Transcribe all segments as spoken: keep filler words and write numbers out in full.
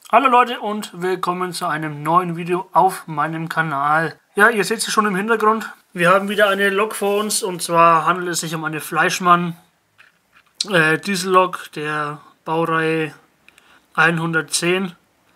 Hallo Leute und willkommen zu einem neuen Video auf meinem Kanal. Ja, ihr seht es schon im Hintergrund. Wir haben wieder eine Lok vor uns und zwar handelt es sich um eine Fleischmann äh, Diesellok der Baureihe hundertzehn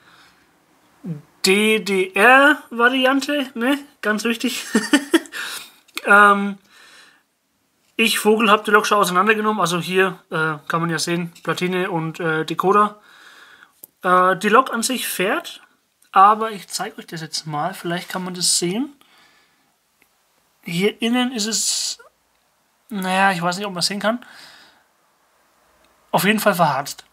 D D R-Variante, ne? Ganz wichtig. ähm, ich, Vogel, habe die Lok schon auseinandergenommen. Also hier äh, kann man ja sehen, Platine und äh, Decoder. Äh, die Lok an sich fährt, aber ich zeige euch das jetzt mal. Vielleicht kann man das sehen. Hier innen ist es, naja, ich weiß nicht, ob man es sehen kann. Auf jeden Fall verharzt.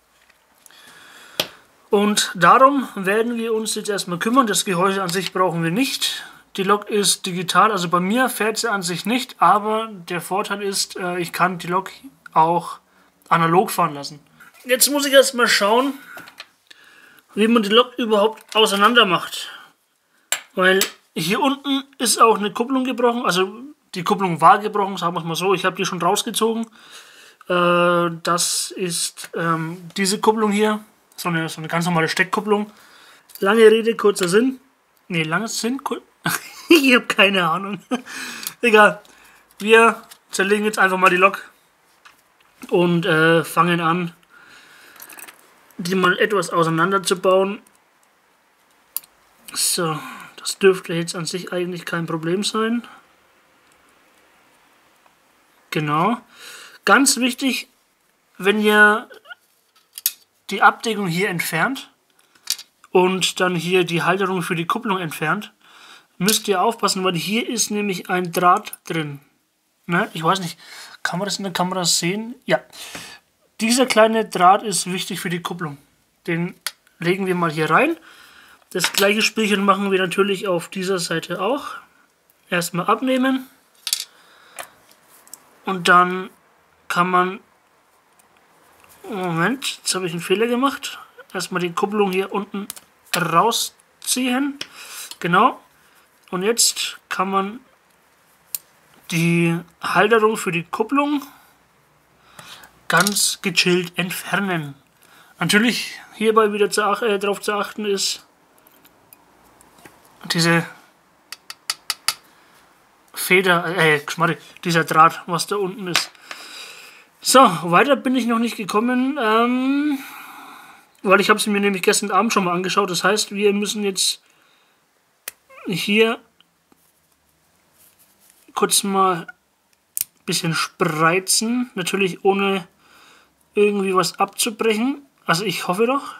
Und darum werden wir uns jetzt erstmal kümmern. Das Gehäuse an sich brauchen wir nicht. Die Lok ist digital, also bei mir fährt sie an sich nicht, aber der Vorteil ist, äh, ich kann die Lok auch analog fahren lassen. Jetzt muss ich erstmal schauen, wie man die Lok überhaupt auseinander macht. Weil hier unten ist auch eine Kupplung gebrochen, also die Kupplung war gebrochen, sagen wir es mal so. Ich habe die schon rausgezogen. Äh, das ist ähm, diese Kupplung hier, so eine, so eine ganz normale Steckkupplung. Lange Rede, kurzer Sinn. Ne, langes Sinn? Ich habe keine Ahnung. Egal. Wir zerlegen jetzt einfach mal die Lok und äh, fangen an, die mal etwas auseinanderzubauen. So, das dürfte jetzt an sich eigentlich kein Problem sein. Genau. Ganz wichtig, wenn ihr die Abdeckung hier entfernt und dann hier die Halterung für die Kupplung entfernt, müsst ihr aufpassen, weil hier ist nämlich ein Draht drin. Ne? Ich weiß nicht, kann man das in der Kamera sehen? Ja. Dieser kleine Draht ist wichtig für die Kupplung. Den legen wir mal hier rein. Das gleiche Spielchen machen wir natürlich auf dieser Seite auch. Erstmal abnehmen. Und dann kann man... Moment, jetzt habe ich einen Fehler gemacht. Erstmal die Kupplung hier unten rausziehen. Genau. Und jetzt kann man die Halterung für die Kupplung ganz gechillt entfernen. Natürlich hierbei wieder zu, äh, darauf zu achten ist, diese Feder, äh, Schmarri, dieser Draht, was da unten ist. So, weiter bin ich noch nicht gekommen, ähm, weil ich habe sie mir nämlich gestern Abend schon mal angeschaut. Das heißt, wir müssen jetzt hier kurz mal ein bisschen spreizen, natürlich ohne irgendwie was abzubrechen. Also ich hoffe doch.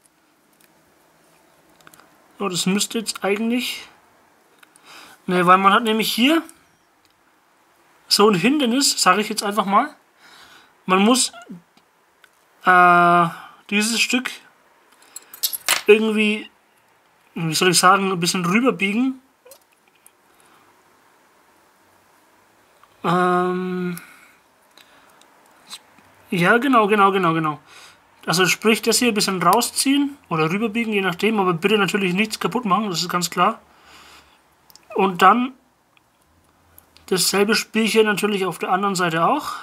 Oh, das müsste jetzt eigentlich... Ne, weil man hat nämlich hier so ein Hindernis, sage ich jetzt einfach mal. Man muss äh, dieses Stück irgendwie, wie soll ich sagen, ein bisschen rüberbiegen. Ähm... Ja, genau, genau, genau, genau. Also sprich, das hier ein bisschen rausziehen oder rüberbiegen, je nachdem, aber bitte natürlich nichts kaputt machen, das ist ganz klar. Und dann dasselbe Spielchen natürlich auf der anderen Seite auch.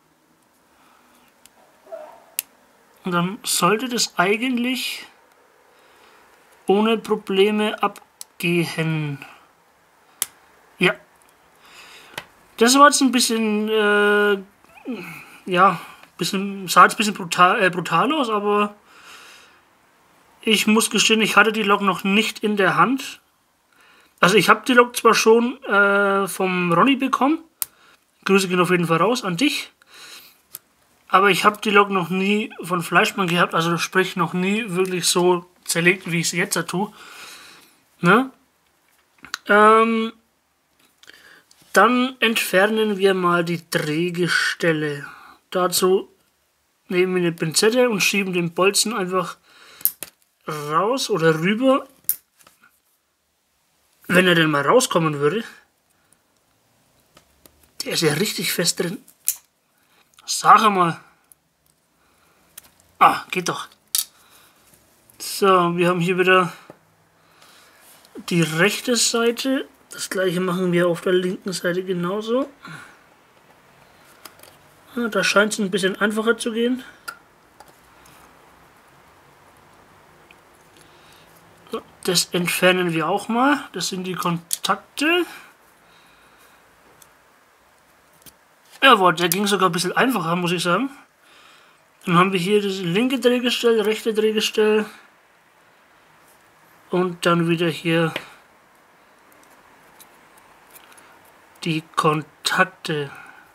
Und dann sollte das eigentlich ohne Probleme abgehen. Ja. Das war jetzt ein bisschen, äh, ja... Bisschen, sah jetzt ein bisschen brutal, äh, brutal aus, aber ich muss gestehen, ich hatte die Lok noch nicht in der Hand. Also ich habe die Lok zwar schon äh, vom Ronny bekommen. Grüße gehen auf jeden Fall raus an dich. Aber ich habe die Lok noch nie von Fleischmann gehabt, also sprich noch nie wirklich so zerlegt, wie ich es jetzt tue. Ne? Ähm, dann entfernen wir mal die Drehgestelle. Dazu nehmen wir eine Pinzette und schieben den Bolzen einfach raus oder rüber. Wenn er denn mal rauskommen würde. Der ist ja richtig fest drin. Sag mal. Ah, geht doch. So, wir haben hier wieder die rechte Seite. Das gleiche machen wir auf der linken Seite genauso. Ja, da scheint es ein bisschen einfacher zu gehen. Das entfernen wir auch mal. Das sind die Kontakte. Jawohl, der ging sogar ein bisschen einfacher, muss ich sagen. Dann haben wir hier das linke Drehgestell, rechte Drehgestell. Und dann wieder hier die Kontakte.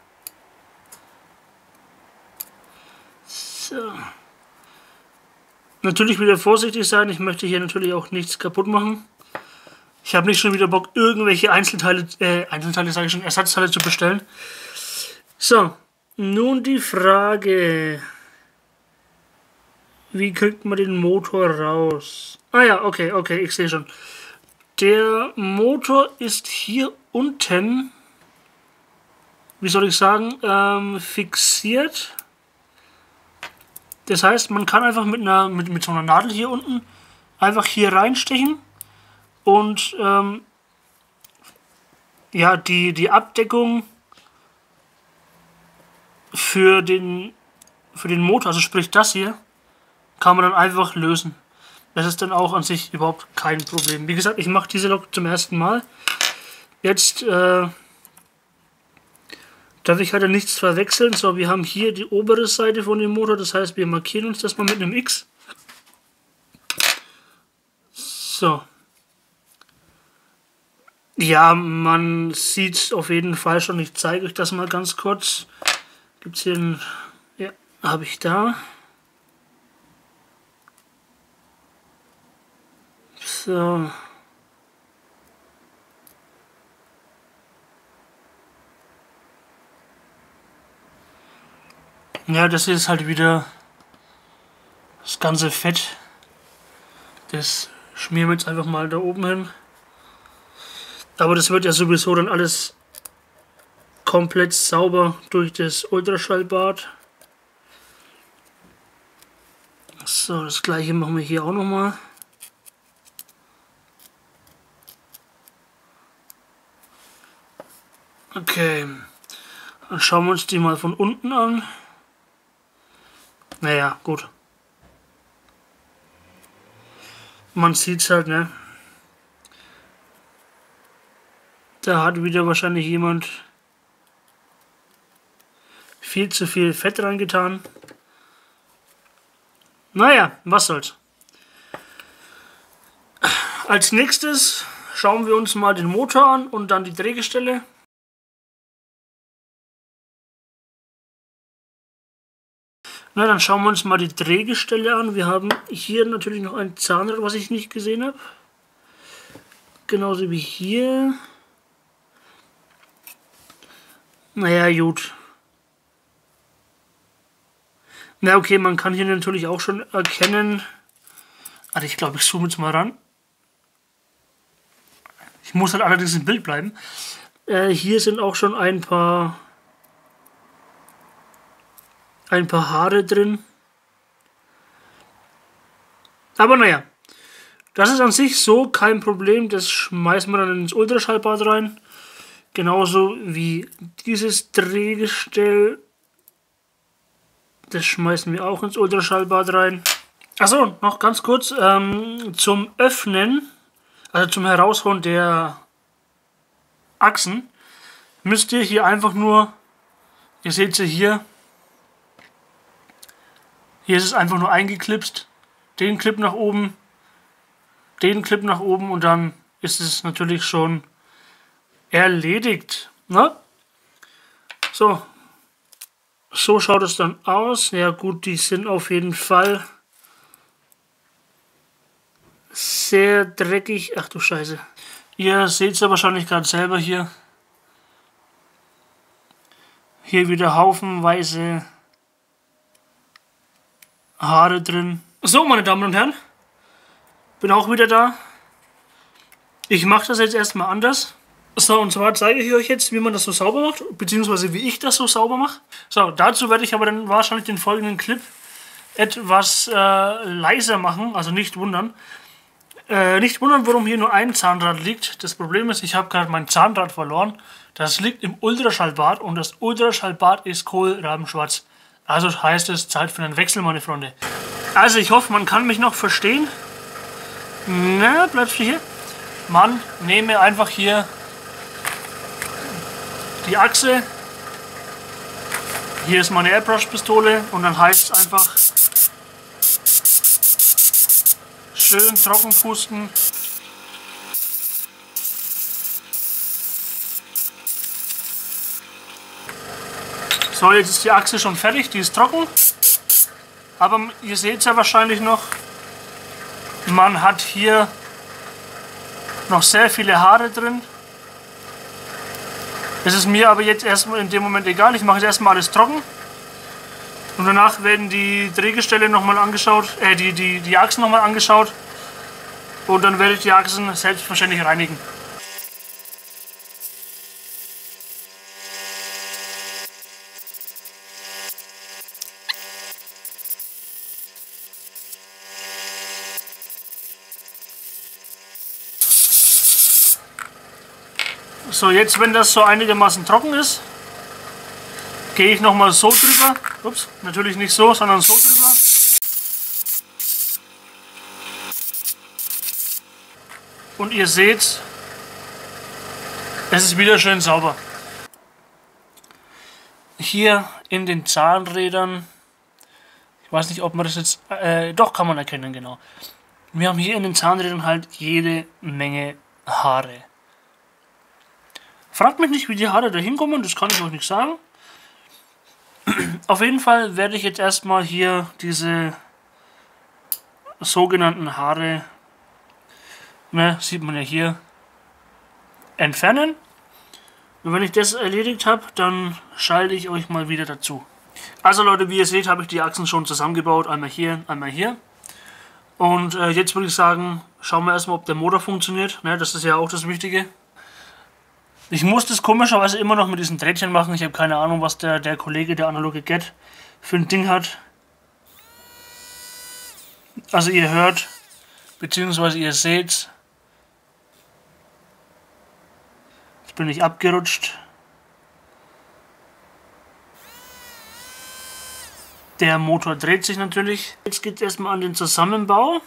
So. Natürlich wieder vorsichtig sein. Ich möchte hier natürlich auch nichts kaputt machen. Ich habe nicht schon wieder Bock, irgendwelche Einzelteile, äh, Einzelteile sage ich schon, Ersatzteile zu bestellen. So, nun die Frage. Wie kriegt man den Motor raus? Ah ja, okay, okay, ich sehe schon. Der Motor ist hier unten, wie soll ich sagen, ähm, fixiert. Das heißt, man kann einfach mit, einer, mit, mit so einer Nadel hier unten einfach hier reinstechen und ähm, ja, die, die Abdeckung für den, für den Motor, also sprich das hier, kann man dann einfach lösen. Das ist dann auch an sich überhaupt kein Problem. Wie gesagt, ich mache diese Lok zum ersten Mal. Jetzt äh, darf ich halt nichts verwechseln. So, wir haben hier die obere Seite von dem Motor. Das heißt, wir markieren uns das mal mit einem X. So. Ja, man sieht es auf jeden Fall schon. Ich zeige euch das mal ganz kurz. Gibt es hier ein... Ja, habe ich da. So. Ja, das ist halt wieder das ganze Fett. Das schmieren wir jetzt einfach mal da oben hin. Aber das wird ja sowieso dann alles komplett sauber durch das Ultraschallbad. So, das gleiche machen wir hier auch nochmal. Okay, dann schauen wir uns die mal von unten an. Naja, gut. Man sieht es halt, ne? Da hat wieder wahrscheinlich jemand viel zu viel Fett reingetan. Naja, was soll's. Als nächstes schauen wir uns mal den Motor an und dann die Drehgestelle. Na, dann schauen wir uns mal die Drehgestelle an. Wir haben hier natürlich noch ein Zahnrad, was ich nicht gesehen habe. Genauso wie hier. Naja, gut. Na okay, man kann hier natürlich auch schon erkennen. Also ich glaube, ich zoome jetzt mal ran. Ich muss halt allerdings im Bild bleiben. Äh, hier sind auch schon ein paar... ein paar Haare drin. Aber naja, das ist an sich so kein Problem. Das schmeißen wir dann ins Ultraschallbad rein. Genauso wie dieses Drehgestell. Das schmeißen wir auch ins Ultraschallbad rein. Achso, noch ganz kurz ähm, zum Öffnen, also zum Herausholen der Achsen, müsst ihr hier einfach nur, ihr seht sie hier, Hier ist es einfach nur eingeklipst. Den Clip nach oben, den Clip nach oben und dann ist es natürlich schon erledigt. Ne? So. So schaut es dann aus. Ja gut, die sind auf jeden Fall sehr dreckig. Ach du Scheiße. Ihr seht es ja wahrscheinlich gerade selber hier. Hier wieder haufenweise Haare drin. So, meine Damen und Herren, bin auch wieder da. Ich mache das jetzt erstmal anders. So, und zwar zeige ich euch jetzt, wie man das so sauber macht, beziehungsweise wie ich das so sauber mache. So, dazu werde ich aber dann wahrscheinlich den folgenden Clip etwas äh, leiser machen, also nicht wundern. Äh, nicht wundern, warum hier nur ein Zahnrad liegt. Das Problem ist, ich habe gerade mein Zahnrad verloren. Das liegt im Ultraschallbad und das Ultraschallbad ist kohlrabenschwarz. Also heißt es Zeit für einen Wechsel, meine Freunde. Also ich hoffe, man kann mich noch verstehen. Na, bleibst du hier? Man nehme einfach hier die Achse. Hier ist meine Airbrush-Pistole und dann heißt es einfach schön trocken pusten. So, jetzt ist die Achse schon fertig, die ist trocken. Aber ihr seht es ja wahrscheinlich noch, man hat hier noch sehr viele Haare drin. Es ist mir aber jetzt erstmal in dem Moment egal, ich mache jetzt erstmal alles trocken. Und danach werden die Drehgestelle nochmal angeschaut, äh, die, die, die Achsen nochmal angeschaut. Und dann werde ich die Achsen selbstverständlich reinigen. So, jetzt, wenn das so einigermaßen trocken ist, gehe ich nochmal so drüber. Ups, natürlich nicht so, sondern so drüber. Und ihr seht, es ist wieder schön sauber. Hier in den Zahnrädern, ich weiß nicht, ob man das jetzt, äh, doch kann man erkennen, genau. Wir haben hier in den Zahnrädern halt jede Menge Haare. Fragt mich nicht, wie die Haare da hinkommen, das kann ich euch nicht sagen. Auf jeden Fall werde ich jetzt erstmal hier diese sogenannten Haare, ne, sieht man ja hier, entfernen. Und wenn ich das erledigt habe, dann schalte ich euch mal wieder dazu. Also Leute, wie ihr seht, habe ich die Achsen schon zusammengebaut. Einmal hier, einmal hier. Und äh, jetzt würde ich sagen, schauen wir erstmal, ob der Motor funktioniert. Ne, das ist ja auch das Wichtige. Ich muss das komischerweise immer noch mit diesen Drähtchen machen. Ich habe keine Ahnung, was der, der Kollege, der analoge Get, für ein Ding hat. Also ihr hört, beziehungsweise ihr seht, jetzt bin ich abgerutscht. Der Motor dreht sich natürlich. Jetzt geht es erstmal an den Zusammenbau.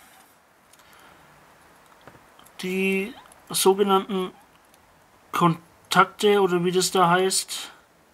Die sogenannten Kontakte oder wie das da heißt.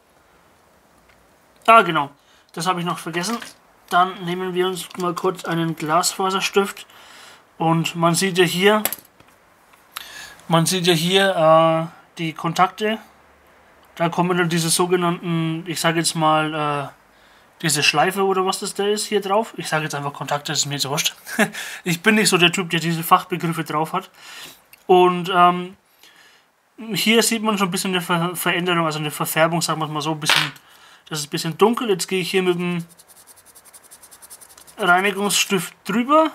Ah, genau. Das habe ich noch vergessen. Dann nehmen wir uns mal kurz einen Glasfaserstift und man sieht ja hier, man sieht ja hier äh, die Kontakte. Da kommen dann diese sogenannten, ich sage jetzt mal, äh, diese Schleife oder was das da ist hier drauf. Ich sage jetzt einfach Kontakte, das ist mir jetzt wurscht. Ich bin nicht so der Typ, der diese Fachbegriffe drauf hat. Und ähm, hier sieht man schon ein bisschen eine Ver Veränderung, also eine Verfärbung, sagen wir mal so, ein bisschen, das ist ein bisschen dunkel. Jetzt gehe ich hier mit dem Reinigungsstift drüber.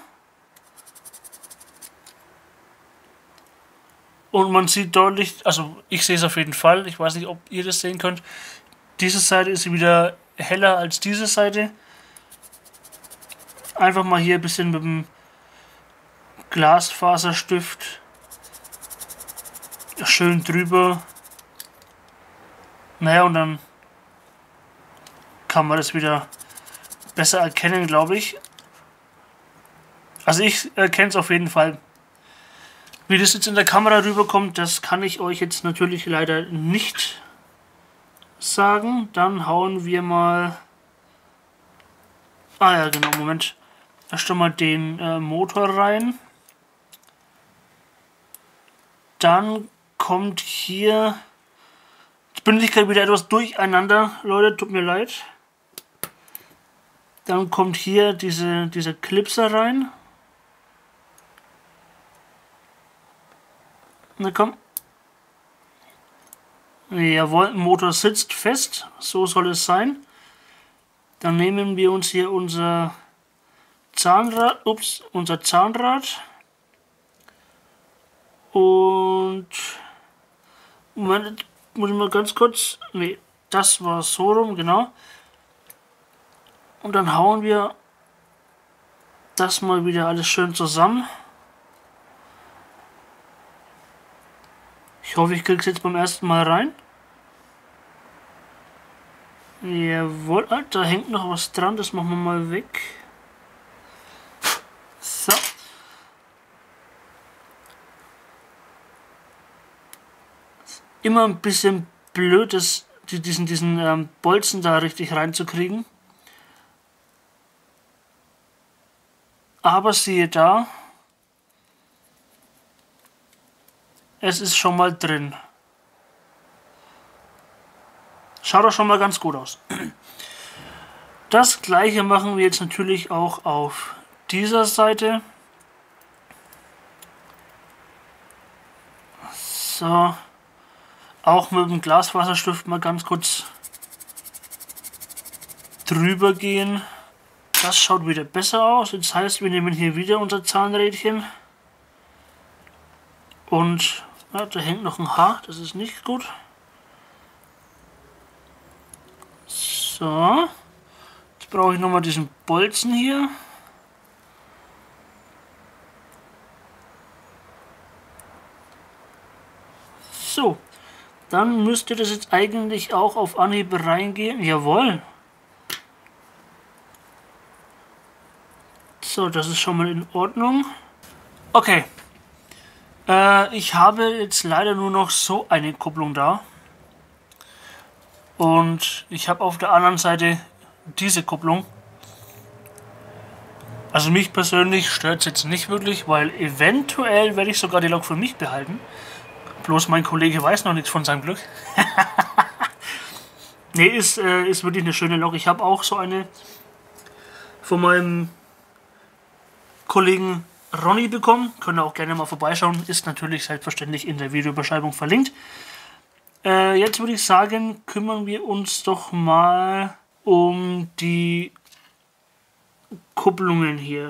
Und man sieht deutlich, also ich sehe es auf jeden Fall, ich weiß nicht, ob ihr das sehen könnt, diese Seite ist wieder heller als diese Seite. Einfach mal hier ein bisschen mit dem Glasfaserstift schön drüber. Naja, und dann kann man das wieder besser erkennen, glaube ich. Also ich erkenne es auf jeden Fall. Wie das jetzt in der Kamera rüberkommt, das kann ich euch jetzt natürlich leider nicht sagen. Dann hauen wir mal... Ah ja, genau, Moment. Erst einmal den äh, Motor rein. Dann kommt hier... Jetzt bin ich gerade wieder etwas durcheinander, Leute, tut mir leid. Dann kommt hier diese, dieser Clipser rein. Na komm. Jawohl, Motor sitzt fest, so soll es sein. Dann nehmen wir uns hier unser Zahnrad, ups, unser Zahnrad. Und Moment, muss ich mal ganz kurz, nee, das war so rum, genau. Und dann hauen wir das mal wieder alles schön zusammen. Ich hoffe, ich kriege es jetzt beim ersten Mal rein. Jawohl, ah, da hängt noch was dran, das machen wir mal weg. So. immer ein bisschen blöd, das, diesen, diesen ähm, Bolzen da richtig reinzukriegen. Aber siehe da, es ist schon mal drin. Schaut doch schon mal ganz gut aus. Das gleiche machen wir jetzt natürlich auch auf dieser Seite. So. Auch mit dem Glasfaserstift mal ganz kurz drüber gehen. Das schaut wieder besser aus. Das heißt, wir nehmen hier wieder unser Zahnrädchen. Und ja, da hängt noch ein Haar. Das ist nicht gut. So. Jetzt brauche ich nochmal diesen Bolzen hier. So. Dann müsste das jetzt eigentlich auch auf Anhieb reingehen. Jawohl. So, das ist schon mal in Ordnung. Okay. Äh, ich habe jetzt leider nur noch so eine Kupplung da. Und ich habe auf der anderen Seite diese Kupplung. Also mich persönlich stört es jetzt nicht wirklich, weil eventuell werde ich sogar die Lok für mich behalten. Bloß mein Kollege weiß noch nichts von seinem Glück. Ne, ist, äh, ist wirklich eine schöne Lok. Ich habe auch so eine von meinem Kollegen Ronny bekommen. Könnt ihr auch gerne mal vorbeischauen. Ist natürlich selbstverständlich in der Videobeschreibung verlinkt. Äh, jetzt würde ich sagen, kümmern wir uns doch mal um die Kupplungen hier.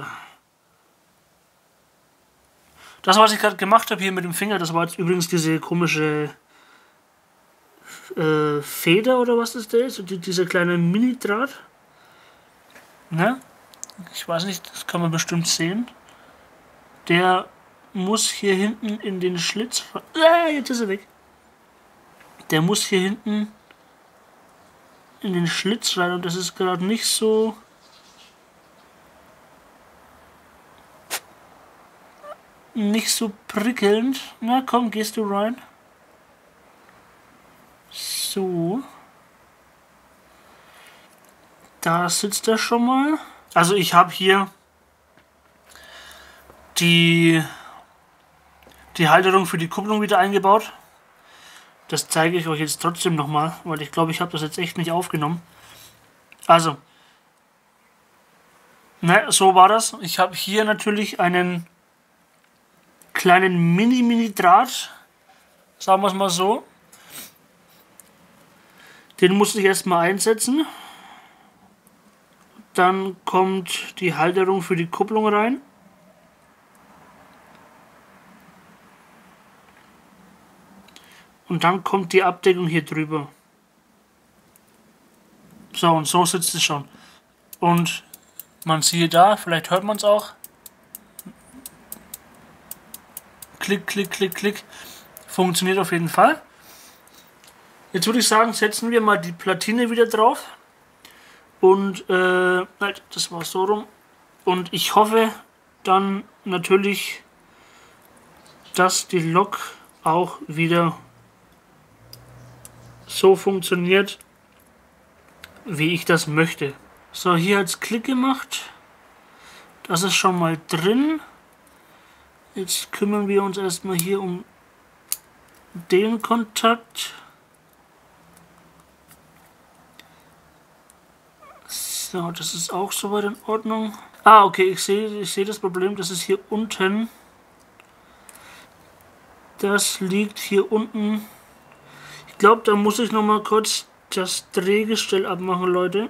Das, was ich gerade gemacht habe hier mit dem Finger, das war jetzt übrigens diese komische äh, Feder oder was das da ist. Die, dieser kleine Mini-Draht. Ne? Ich weiß nicht, das kann man bestimmt sehen. Der muss hier hinten in den Schlitz. Ah, jetzt ist er weg. Der muss hier hinten in den Schlitz rein und das ist gerade nicht so. Nicht so prickelnd. Na komm, gehst du rein. So. Da sitzt er schon mal. Also ich habe hier die, die Halterung für die Kupplung wieder eingebaut. Das zeige ich euch jetzt trotzdem nochmal, weil ich glaube, ich habe das jetzt echt nicht aufgenommen. Also, ne, so war das. Ich habe hier natürlich einen kleinen Mini-Mini-Draht, sagen wir es mal so. Den musste ich erstmal einsetzen. Dann kommt die Halterung für die Kupplung rein. Und dann kommt die Abdeckung hier drüber. So, und so sitzt es schon. Und man sieht da, vielleicht hört man es auch. Klick, klick, klick, klick. Funktioniert auf jeden Fall. Jetzt würde ich sagen, setzen wir mal die Platine wieder drauf. Und, äh, das war so rum. Und ich hoffe dann natürlich, dass die Lok auch wieder so funktioniert, wie ich das möchte. So, hier hat es Klick gemacht. Das ist schon mal drin. Jetzt kümmern wir uns erstmal hier um den Kontakt. So, das ist auch soweit in Ordnung. Ah, okay, ich sehe ich sehe das Problem, das ist hier unten. Das liegt hier unten. Ich glaube, da muss ich noch mal kurz das Drehgestell abmachen, Leute.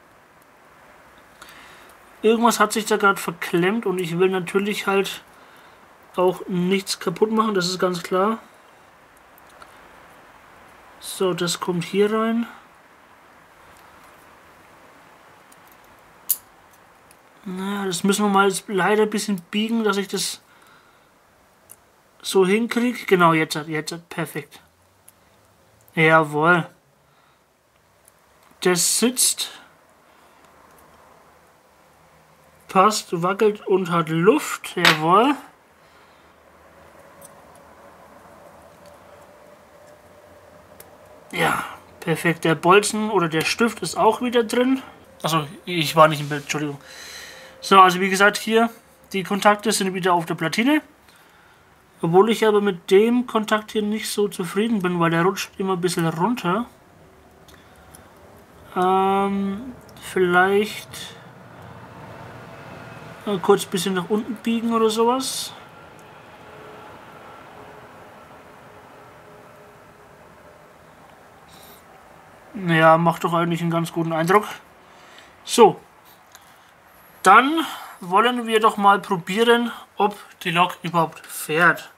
Irgendwas hat sich da gerade verklemmt und ich will natürlich halt auch nichts kaputt machen, das ist ganz klar. So, das kommt hier rein. Na, das müssen wir mal jetzt leider ein bisschen biegen, dass ich das so hinkriege. Genau, jetzt hat, jetzt hat, perfekt. Jawohl. Das sitzt, passt, wackelt und hat Luft. Jawohl. Perfekt, der Bolzen oder der Stift ist auch wieder drin. Also ich war nicht im Bild, Entschuldigung. So, also wie gesagt, hier die Kontakte sind wieder auf der Platine. Obwohl ich aber mit dem Kontakt hier nicht so zufrieden bin, weil der rutscht immer ein bisschen runter. Ähm, vielleicht äh, kurz ein bisschen nach unten biegen oder sowas. Ja, macht doch eigentlich einen ganz guten Eindruck. So, dann wollen wir doch mal probieren, ob die Lok überhaupt fährt.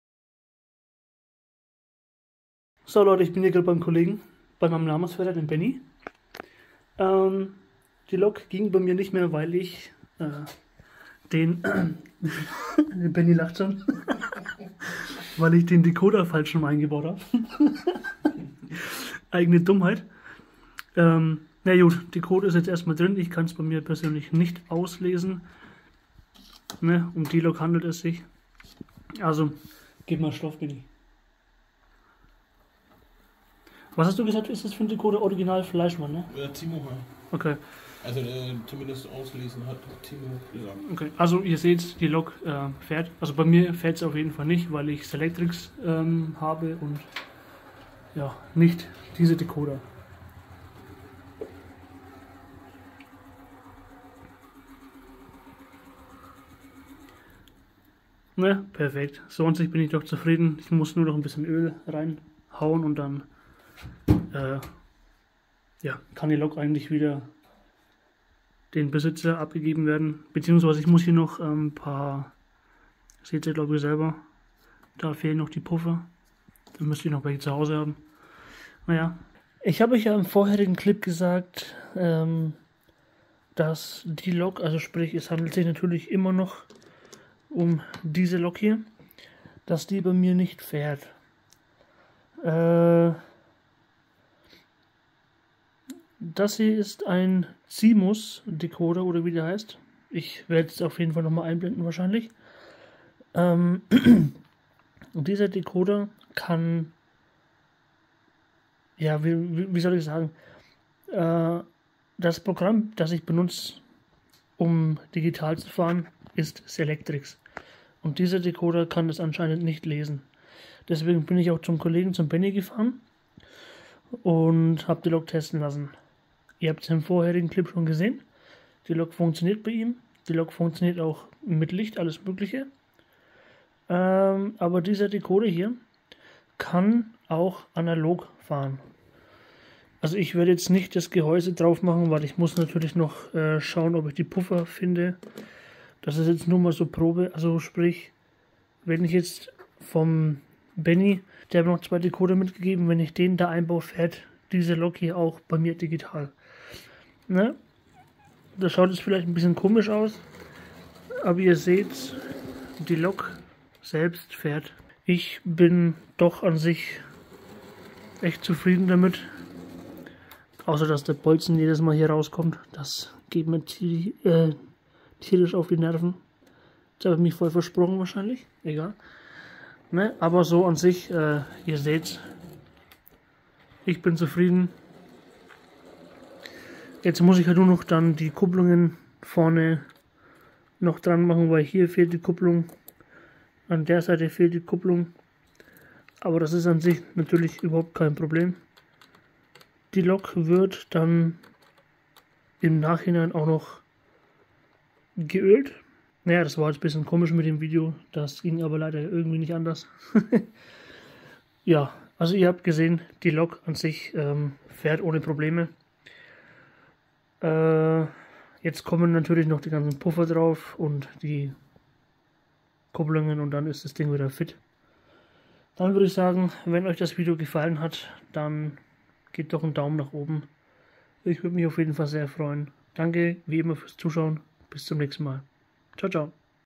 So Leute, ich bin hier gerade beim Kollegen, bei meinem Namensvetter, dem Benny. Ähm, die Lok ging bei mir nicht mehr, weil ich äh, den, äh, Benny lacht schon, weil ich den Decoder falsch schon eingebaut habe. Eigene Dummheit. Ähm, na gut, Decoder ist jetzt erstmal drin, ich kann es bei mir persönlich nicht auslesen. Ne, um die Lok handelt es sich. Also, gib mal Stoff, Benny. Was hast du gesagt, ist das für ein Decoder? Original Fleischmann, ne? Ja, Timo halt. Okay. Also äh, zumindest auslesen hat Timo gesagt. Okay, also ihr seht, die Lok äh, fährt. Also bei mir fährt es auf jeden Fall nicht, weil ich Selectrix ähm, habe und ja, nicht diese Decoder. Ne, perfekt. So an sich bin ich doch zufrieden. Ich muss nur noch ein bisschen Öl reinhauen und dann äh, ja, kann die Lok eigentlich wieder den Besitzer abgegeben werden. Beziehungsweise ich muss hier noch ein ähm, paar, seht ihr glaube ich selber, da fehlen noch die Puffer. Dann müsst ihr noch welche zu Hause haben. Naja. Ich habe euch ja im vorherigen Clip gesagt, ähm, dass die Lok, also sprich es handelt sich natürlich immer noch um diese Lok hier, dass die bei mir nicht fährt. Äh, das hier ist ein C M O S-Decoder oder wie der heißt. Ich werde es auf jeden Fall nochmal einblenden wahrscheinlich. Ähm, und dieser Decoder kann, ja, wie, wie soll ich sagen, äh, das Programm, das ich benutze, um digital zu fahren, ist Selectrix. Und dieser Decoder kann das anscheinend nicht lesen. Deswegen bin ich auch zum Kollegen, zum Benny gefahren und habe die Lok testen lassen. Ihr habt es im vorherigen Clip schon gesehen. Die Lok funktioniert bei ihm. Die Lok funktioniert auch mit Licht, alles Mögliche. Ähm, aber dieser Decoder hier kann auch analog fahren. Also ich werde jetzt nicht das Gehäuse drauf machen, weil ich muss natürlich noch äh, schauen, ob ich die Puffer finde. Das ist jetzt nur mal so Probe. Also sprich, wenn ich jetzt vom Benny, der hat noch zwei Decoder mitgegeben, wenn ich den da einbaue, fährt diese Lok hier auch bei mir digital. Ne? Das schaut jetzt vielleicht ein bisschen komisch aus, aber ihr seht, die Lok selbst fährt. Ich bin doch an sich echt zufrieden damit. Außer dass der Bolzen jedes Mal hier rauskommt. Das geht mir tierisch, äh, tierisch auf die Nerven. Jetzt habe ich mich voll versprochen wahrscheinlich. Egal. Ne? Aber so an sich, äh, ihr seht, ich bin zufrieden. Jetzt muss ich halt nur noch dann die Kupplungen vorne noch dran machen, weil hier fehlt die Kupplung. An der Seite fehlt die Kupplung. Aber das ist an sich natürlich überhaupt kein Problem. Die Lok wird dann im Nachhinein auch noch geölt. Naja, das war jetzt ein bisschen komisch mit dem Video. Das ging aber leider irgendwie nicht anders. Ja, also ihr habt gesehen, die Lok an sich ähm, fährt ohne Probleme. Äh, jetzt kommen natürlich noch die ganzen Puffer drauf und die Kupplungen und dann ist das Ding wieder fit. Dann würde ich sagen, wenn euch das Video gefallen hat, dann gebt doch einen Daumen nach oben. Ich würde mich auf jeden Fall sehr freuen. Danke wie immer fürs Zuschauen. Bis zum nächsten Mal. Ciao, ciao.